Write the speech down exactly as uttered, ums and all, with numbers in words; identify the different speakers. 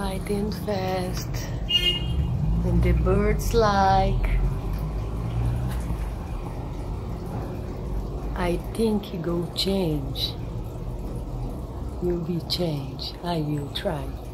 Speaker 1: light and fast, and the birds like. I think it go change. Will be change. I will try.